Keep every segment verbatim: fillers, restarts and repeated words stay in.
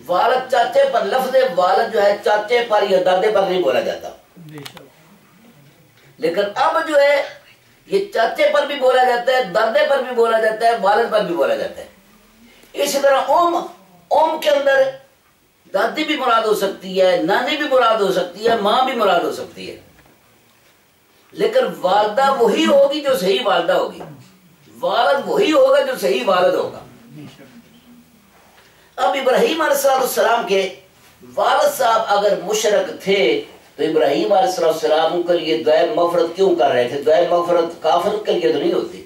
والد چاچے پر، لفظ والد جو ہے چاچے پر یا دادے پر نہیں بولا جاتا، لیکن اب جو ہے یہ چاچے پر بھی بولا جاتا ہے، دادے پر بھی بولا جاتا ہے، والد پر بھی بولا جاتا ہے۔ اسی طرح ام ام کے اندر دادی بھی مراد ہو سکتی ہے، نانی بھی مراد ہو سکتی ہے، ماں بھی مراد ہو سکتی ہے، لیکن والدہ وہی ہوگی جو صحیح والدہ ہوگی، والد وہی ہوگا جو صحیح والد ہوگا۔ اب ابراہیم علیہ السلام کے والد صاحب اگر مشرک تھے تو ابراہیم علیہ السلام کے لیے دعائے مغفرت کیوں کر رہے تھے؟ دعائے مغفرت کافر کے لیے تو نہیں ہوتی،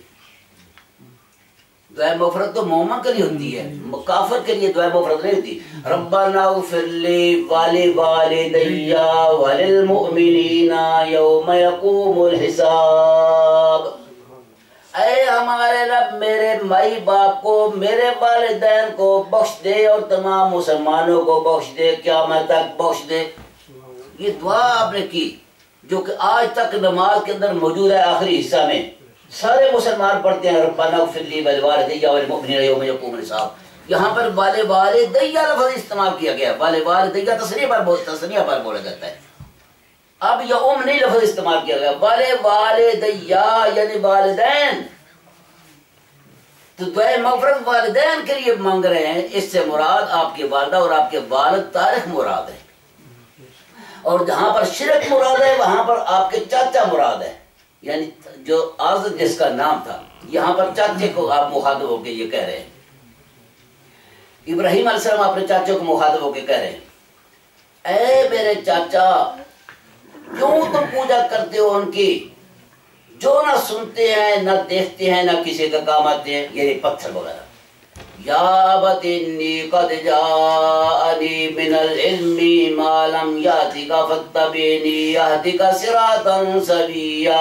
دعائے مغفرت تو مومن کے لیے ہوتی ہے، کافر کے لیے دعائے مغفرت نہیں ہوتی۔ ربنا اغفر لی ولوالدی وللمؤمنین یوم یقوم الحساب، اے ہمارے رب میرے مائی باپ کو، میرے والدین کو بخش دے اور تمام مسلمانوں کو بخش دے، قیامت تک بخش دے۔ یہ دعا آپ نے کی جو کہ آج تک نماز کے اندر موجود ہے، آخری حصہ میں سارے مسلمان پڑھتے ہیں ربنا اغفر لی ولوالدی وللمؤمنین یوم یقوم الحساب۔ یہاں پر والدی لفظ استعمال کیا گیا، والدی تسنیہ پر تسنیہ پر بولا جاتا ہے، اب یہ ام نہیں لفظ استعمال کیا گیا، والدی یعنی والدین، تو دعائے مغفرت والدین کے لیے مانگ رہے ہیں، اس سے مراد آپ کی والدہ اور آپ کے والد طارق مراد ہے، اور جہاں پر شرک مراد ہے وہاں پر آپ کے چاچا مراد ہے، یعنی جو آزد جس کا نام تھا، یہاں پر چاچے کو آپ مخاطب ہو کے یہ کہہ رہے ہیں، ابراہیم علیہ السلام اپنے چاچے کو مخاطب ہو کے کہہ رہے ہیں اے میرے چاچا کیوں تم پوجا کرتے ہو ان کی جو نہ سنتے ہیں نہ دیکھتے ہیں نہ کسی کا کام آتے ہیں، یعنی پتھر وغیرہ۔ یا ابت انی قد جاءنی من العلم ما لم یاتک فاتبعنی یہدک صراطا سویا،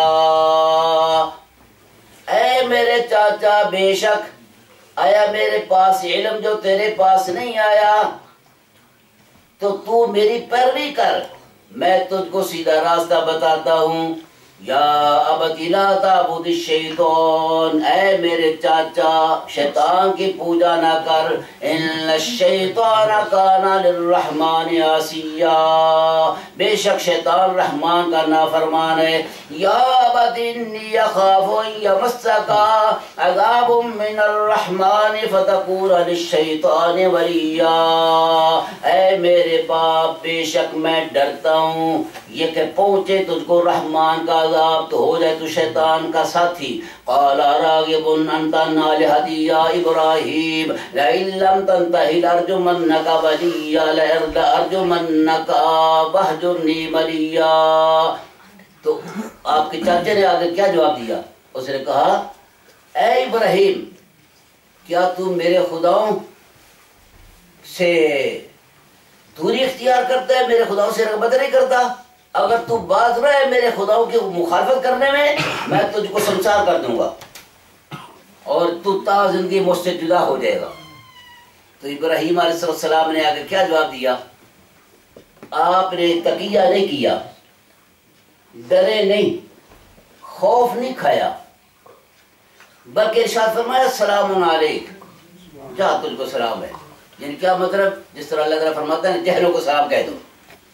اے میرے چاچا بے شک آیا میرے پاس علم جو تیرے پاس نہیں آیا، تو تو میری پیروی کر، میں تجھ کو سیدھا راستہ بتاتا ہوں۔ یا ابت لا تعبد الشیطان، اے میرے چاچا شیطان کی پوجا نہ کر، ان الشیطان کان للرحمن عصیا، بے شک شیطان رحمان کا نافرمان ہے۔ یا ابت انی اخاف ان یمسک عذاب من الرحمن فتکون للشیطان ولیا، اے میرے باپ بے شک میں ڈرتا ہوں یہ کہ پہنچے تجھ کو رحمان کا عذاب تو ہو جائے تو شیطان کا ساتھی۔ قال راغب انت عن آلہتی یا ابراہیم لئن لم تنتہ لارجمنک ولیا لارجمنک واہجرنی ملیا، تو آپ کے چاچے نے آگے کیا جواب دیا؟ اس نے کہا اے ابراہیم کیا تو میرے خداؤں سے دوری اختیار کرتا ہے، میرے خداؤں سے رغبت نہیں کرتا؟ اگر تو باز رہے میرے خداؤں کی مخالفت کرنے میں میں تجھ کو سمسار کر دوں گا اور تو تا زندگی مجھ سے جدا ہو جائے گا۔ تو ابراہیم علیہ السلام نے آگے کیا جواب دیا؟ آپ نے تقیہ نہیں کیا، ڈرے نہیں، خوف نہیں کھایا، بلکہ ارشاد فرمایا سلام علیک، جہاں تجھ کو سلام ہے۔ یعنی کیا مطلب؟ جس طرح اللہ تعالیٰ فرماتا ہے جہلوں کو سلام کہہ دو،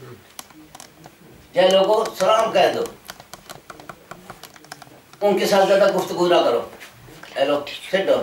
جہلوں کو سلام کہہ دو، ان کے ساتھ زیادہ گفتگو نہ کرو، ہیلو سٹ ڈاؤن۔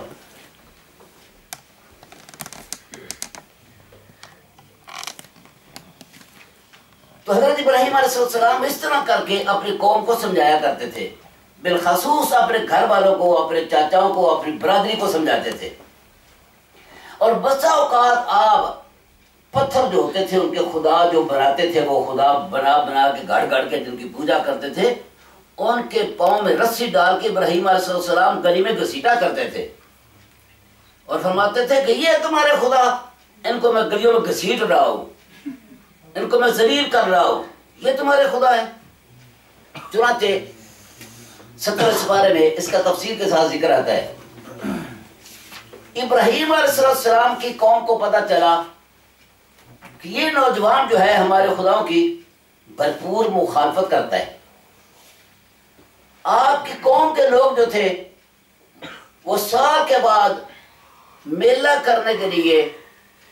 تو حضرت ابراہیم علیہ السلام اس طرح کر کے اپنی قوم کو سمجھایا کرتے تھے، بالخصوص اپنے گھر والوں کو، اپنے چاچاؤں کو، اپنی برادری کو سمجھاتے تھے۔ اور بسا اوقات آپ پتھر جو ہوتے تھے ان کے خدا جو بناتے تھے، وہ خدا بنا بنا کے گھڑ گھڑ کے جن کی پوجا کرتے تھے، ان کے پاؤں میں رسی ڈال کے ابراہیم علیہ السلام گلی میں گھسیٹا کرتے تھے اور فرماتے تھے کہ یہ تمہارے خدا، ان کو میں گلیوں میں گھسیٹ رہا ہوں، ان کو میں ذلیل کر رہا ہوں، یہ تمہارے خدا ہے۔ چنانچہ ستر سپارے میں اس کا تفصیل کے ساتھ ذکر آتا ہے۔ ابراہیم علیہ السلام کی قوم کو پتہ چلا کہ یہ نوجوان جو ہے ہمارے خداؤں کی بھرپور مخالفت کرتا ہے۔ آپ کی قوم کے لوگ جو تھے وہ سال کے بعد میلہ کرنے کے لیے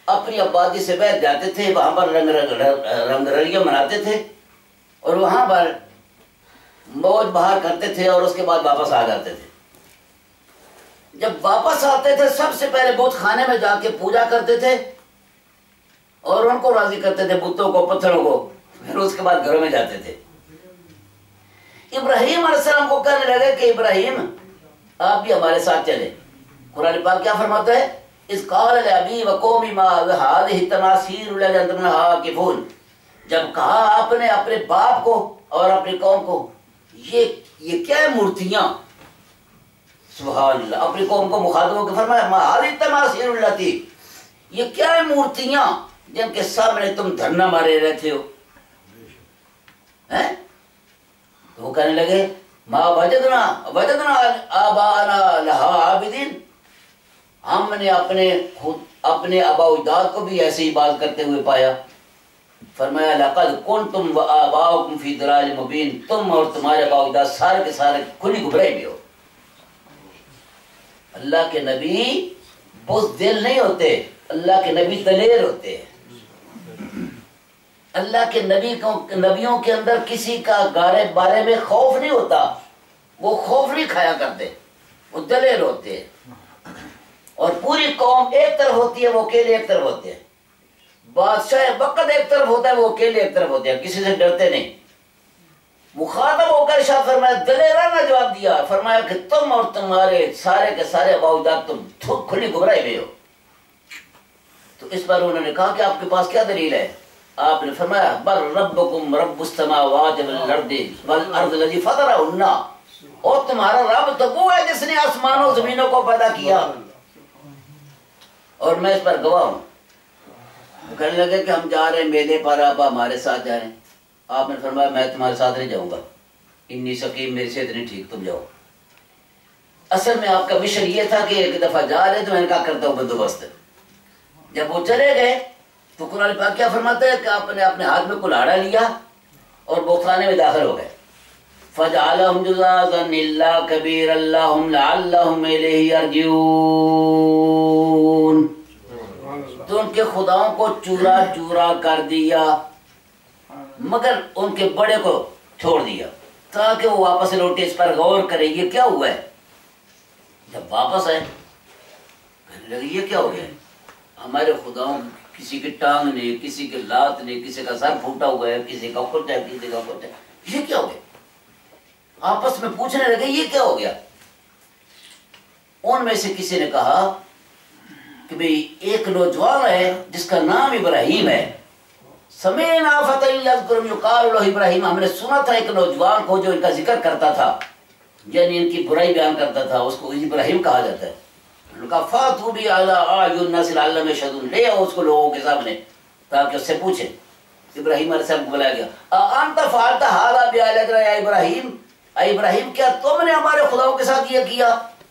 اپنی آبادی سے بیٹھ جاتے تھے، وہاں پر رنگ رنگ رلیاں مناتے تھے اور وہاں پر موج بہار کرتے تھے اور اس کے بعد واپس آ جاتے تھے۔ جب واپس آتے تھے سب سے پہلے بت خانے میں جا کے پوجا کرتے تھے اور ان کو راضی کرتے تھے، بتوں کو، پتھروں کو، پھر اس کے بعد گھروں میں جاتے تھے۔ ابراہیم علیہ السلام کو کہنے لگے کہ ابراہیم آپ بھی ہمارے ساتھ چلے۔ قرآن پاک کیا فرماتا ہے؟ اذ قال لأبی وقومی ما هذه التماثيل التي انتم لها عاکفون، جب کہا آپ نے اپنے باپ کو اور اپنی قوم کو یہ یہ کیا ہے مورتیاں، سبحان اللہ، اپنی قوم کو مخاطب ہو کے فرمایا ما هذه التماثيل التي، یہ کیا ہے مورتیاں جن کے سامنے تم دھرنا مارے رہتے ہو ہیں؟ تو وہ کہنے لگے ما وجدنا وجدنا آباءنا لها عابدین، ہم نے اپنے خود اپنے آباء و اجداد کو بھی ایسے ہی بات کرتے ہوئے پایا۔ فرمایا لقد کنتم وآباؤکم فی ضلال مبین، تم اور تمہارے آباء و اجداد سارے کے سارے کھلی گھبراہی میں ہو۔ اللہ کے نبی بزدل نہیں ہوتے، اللہ کے نبی دلیر ہوتے ہیں۔ اللہ کے نبی کو نبیوں کے اندر کسی کا گارے بارے میں خوف نہیں ہوتا، وہ خوف نہیں کھایا کرتے، وہ دلیر ہوتے ہیں۔ اور پوری قوم ایک طرف ہوتی ہے، وہ اکیلے ایک طرف ہوتے ہیں۔ بادشاہ وقت ایک طرف ہوتا ہے، وہ اکیلے ایک طرف ہوتے ہیں، کسی سے ڈرتے نہیں۔ مخاطب ہو کر ارشاد فرمایا، دلیرانہ جواب دیا، فرمایا کہ تم اور تمہارے سارے کے سارے آباء و اجداد تم کھلی گھبراہی میں ہو۔ تو اس بار انہوں نے کہا کہ آپ کے پاس کیا دلیل ہے؟ آپ نے فرمایا بل ربکم رب السماوات والارض والارض الذی فطرہن، اور تمہارا رب تو وہ ہے جس نے آسمانوں زمینوں کو پیدا کیا، اور میں اس پر گواہ ہوں۔ کہنے لگے کہ ہم جا رہے ہیں میلے پر، آپ ہمارے ساتھ جا رہے ہیں۔ آپ نے فرمایا میں تمہارے ساتھ نہیں جاؤں گا، انی سقیم، میری صحت نہیں ٹھیک، تم جاؤ۔ اصل میں آپ کا مشن یہ تھا کہ ایک دفعہ جا رہے تو میں نے کہا کرتا ہوں بندوبست۔ جب وہ چلے گئے تو قرآن پاک کیا فرماتا ہے کہ آپ نے اپنے ہاتھ میں کلاڑا لیا اور بوخانے میں داخل ہو گئے۔ فَجَعَلَهُمْ جُذَاذًا إِلَّا كَبِيرًا لَهُمْ لَعَلَّهُمْ إِلَيْهِ يَرْجِعُونَ، تو ان کے خداؤں کو چورا چورا کر دیا مگر ان کے بڑے کو چھوڑ دیا تاکہ وہ واپس لوٹے، اس پر غور کرے یہ کیا ہوا ہے۔ جب واپس آئے کہنے لگے یہ کیا ہو گیا، ہمارے خداؤں کسی کی ٹانگ نہیں، کسی کے لات نہیں، کسی کا سر پھوٹا ہوا ہے، کسی کا کچھ ہے، کسی کا کچھ ہے، یہ کیا ہو گیا؟ آپس میں پوچھنے لگے یہ کیا ہو گیا۔ ان میں سے کسی نے کہا کہ بھئی ایک نوجوان ہے جس کا نام ابراہیم ہے، سمعنا فتى يذكر يقال له ابراہیم، ہم نے سنا تھا ایک نوجوان کو جو ان کا ذکر کرتا تھا، یعنی ان کی برائی بیان کرتا تھا، اس کو ابراہیم کہا جاتا ہے۔ انہوں نے کہا فاتوا بی علی اعین الناس لعلهم يشهدون، لے آؤ اس کو لوگوں کے سامنے تاکہ اس سے پوچھیں۔ ابراہیم علیہ السلام کو بلایا گیا، انت فعلت هذا بآلهتنا یا ابراہیم، اے ابراہیم کیا تم نے ہمارے خداؤں کے ساتھ یہ کیا؟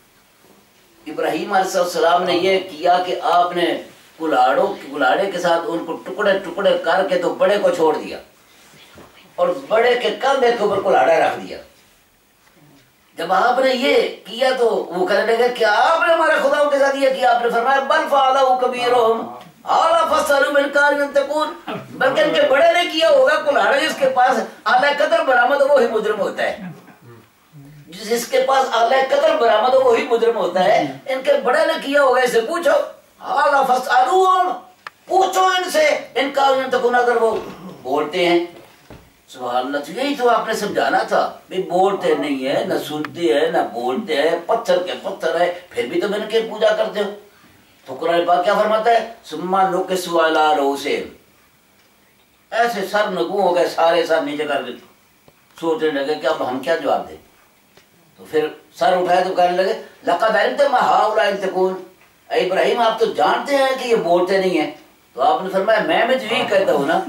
ابراہیم علیہ السلام نے یہ کیا کہ آپ نے کلاڑوں کلاڑے کے ساتھ ان کو ٹکڑے ٹکڑے کر کے تو بڑے کو چھوڑ دیا اور بڑے کے کندھے کے اوپر کلاڑا رکھ دیا۔ جب آپ نے یہ کیا تو وہ کہنے لگے کہ آپ نے ہمارے خداؤں کے ساتھ یہ کیا؟ آپ نے فرمایا بل فعلہ کبیرہم اعلیٰ فاسألوا من کان ینطقون، بلکہ ان کے بڑے نے کیا ہوگا۔ کلاڑا جس کے پاس اعلیٰ قدر برآمد ہو وہی مجرم ہوتا ہے، جس کے پاس اعلیٰ قدر برآمد ہو وہی مجرم ہوتا ہے۔ ان کے بڑے نے کیا ہوگا، اسے پوچھو، اعلیٰ فاسألوہم، پوچھو ان سے، ان کان ینطقون، اگر وہ بولتے ہیں۔ سبحان اللہ، تو یہی تو آپ نے سمجھانا تھا، بھی بولتے نہیں ہے، نہ سنتے ہیں نہ بولتے ہیں، پتھر کے پتھر ہے، پھر بھی تم ان کی پوجا کرتے ہو۔ تو قرآن پاک کیا فرماتا ہے، ثم نکسوا علی رؤوسہم، ایسے سر نگو ہو گئے، سارے سر نیچے کر کے سوچنے لگے کہ اب ہم کیا جواب دیں۔ تو پھر سر اٹھائے تو کہنے لگے لقد علمت ما هؤلاء ينطقون، اے ابراہیم آپ تو جانتے ہیں کہ یہ بولتے نہیں ہیں۔ تو آپ نے فرمایا میں بھی تو یہی کہتا ہوں نا،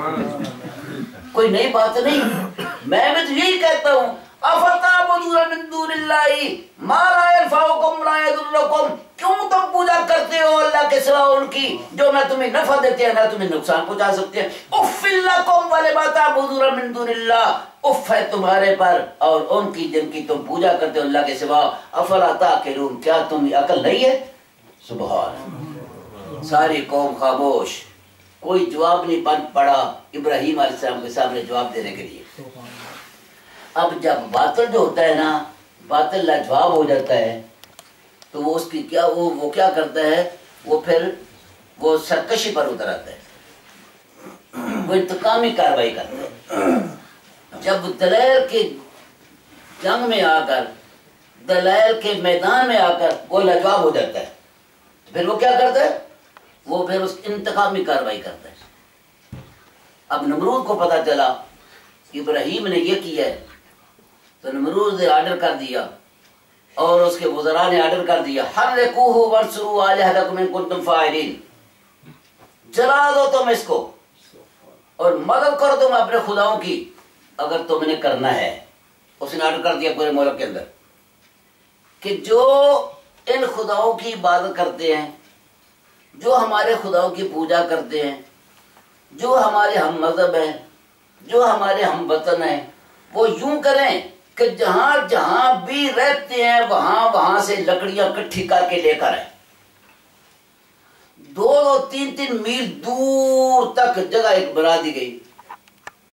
کوئی نئی بات نہیں، میں بھی تو یہی کہتا ہوں، افتعبدون من دون اللہ ما لا ينفعکم ولا یضرکم، کیوں تم پوجا کرتے ہو اللہ کے سوا ان کی جو نہ تمہیں نفع دیتے ہیں نہ تمہیں نقصان پہنچا سکتے ہیں۔ اف لکم ولما تعبدون من دون اللہ، اف ہے تمہارے پر اور ان کی جن کی تم پوجا کرتے ہو اللہ کے سوا، افلا تعقلون، کیا تم عقل نہیں ہے؟ سبحان اللہ۔ ساری قوم خاموش، کوئی جواب نہیں بن پڑا ابراہیم علیہ السلام کے سامنے جواب دینے کے لیے۔ اب جب باطل جو ہوتا ہے نا، باطل لاجواب ہو جاتا ہے تو وہ اس کی کیا وہ وہ کیا کرتا ہے، وہ پھر وہ سرکشی پر اتر آتا ہے، وہ انتقامی کارروائی کرتا ہے۔ جب دلائل کے جنگ میں آ کر، دلائل کے میدان میں آ کر وہ لاجواب ہو جاتا ہے، پھر وہ کیا کرتا ہے، وہ پھر اس انتقامی کارروائی کرتا ہے۔ اب نمرود کو پتا چلا ابراہیم نے یہ کیا ہے، تو نمرود نے آرڈر کر دیا اور اس کے وزراء نے آرڈر کر دیا، حرقوہ وانصروا آلہتکم ان کنتم فاعلین، جلا دو تم اس کو اور مدد کرو تم اپنے خداؤں کی اگر تم نے کرنا ہے۔ اس نے آرڈر کر دیا پورے ملک کے اندر کہ جو ان خداؤں کی عبادت کرتے ہیں، جو ہمارے خداؤں کی پوجا کرتے ہیں، جو ہمارے ہم مذہب ہیں، جو ہمارے ہم وطن ہیں، وہ یوں کریں کہ جہاں جہاں بھی رہتے ہیں وہاں وہاں سے لکڑیاں کٹھی کر کے لے کر آئیں۔ دو دو تین تین میل دور تک جگہ ایک بنا دی گئی،